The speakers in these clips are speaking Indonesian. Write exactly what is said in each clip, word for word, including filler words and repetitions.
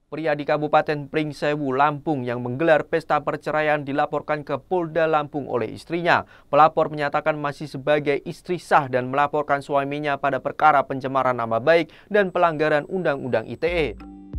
Pria di Kabupaten Pringsewu, Lampung yang menggelar pesta perceraian dilaporkan ke Polda Lampung oleh istrinya. Pelapor menyatakan masih sebagai istri sah dan melaporkan suaminya pada perkara pencemaran nama baik dan pelanggaran Undang-Undang I T E.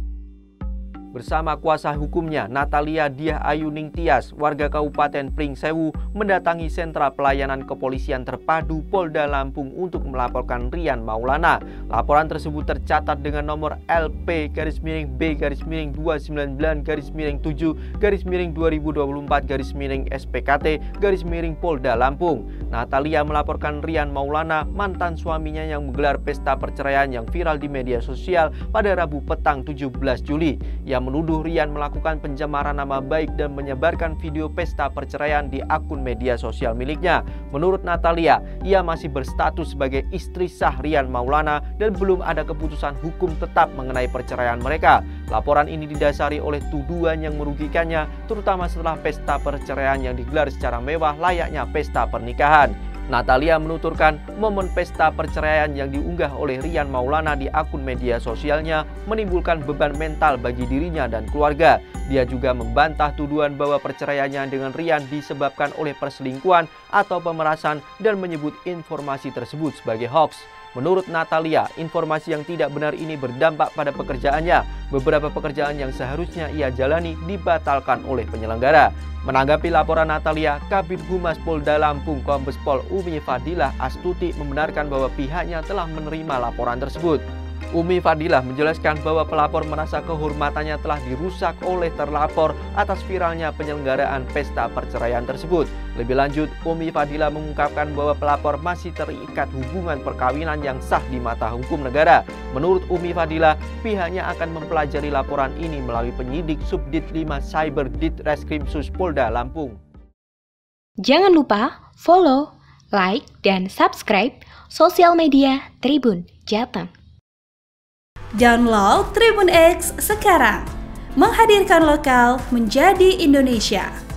Bersama kuasa hukumnya, Natalia Diah Ayu Ningtyas, warga Kabupaten Pringsewu, mendatangi sentra pelayanan kepolisian terpadu Polda Lampung untuk melaporkan Rian Maulana. Laporan tersebut tercatat dengan nomor L P garis miring B garis miring dua sembilan sembilan garis miring tujuh garis miring dua ribu dua puluh empat garis miring S P K T garis miring Polda Lampung. Natalia melaporkan Rian Maulana, mantan suaminya yang menggelar pesta perceraian yang viral di media sosial pada Rabu petang tujuh belas Juli. Ia menuduh Rian melakukan pencemaran nama baik dan menyebarkan video pesta perceraian di akun media sosial miliknya. Menurut Natalia, ia masih berstatus sebagai istri sah Rian Maulana dan belum ada keputusan hukum tetap mengenai perceraian mereka. Laporan ini didasari oleh tuduhan yang merugikannya, terutama setelah pesta perceraian yang digelar secara mewah layaknya pesta pernikahan. Natalia menuturkan momen pesta perceraian yang diunggah oleh Rian Maulana di akun media sosialnya menimbulkan beban mental bagi dirinya dan keluarga. Dia juga membantah tuduhan bahwa perceraiannya dengan Rian disebabkan oleh perselingkuhan atau pemerasan dan menyebut informasi tersebut sebagai hoax. Menurut Natalia, informasi yang tidak benar ini berdampak pada pekerjaannya. Beberapa pekerjaan yang seharusnya ia jalani dibatalkan oleh penyelenggara. Menanggapi laporan Natalia, Kabid Humas Polda Lampung Kombes Pol Umi Fadilah Astuti membenarkan bahwa pihaknya telah menerima laporan tersebut. Umi Fadilah menjelaskan bahwa pelapor merasa kehormatannya telah dirusak oleh terlapor atas viralnya penyelenggaraan pesta perceraian tersebut. Lebih lanjut, Umi Fadilah mengungkapkan bahwa pelapor masih terikat hubungan perkawinan yang sah di mata hukum negara. Menurut Umi Fadilah, pihaknya akan mempelajari laporan ini melalui penyidik Subdit lima Cyber Ditreskrimsus Polda Lampung. Jangan lupa follow, like, dan subscribe sosial media Tribun Jateng. Download Tribun X sekarang, menghadirkan lokal menjadi Indonesia.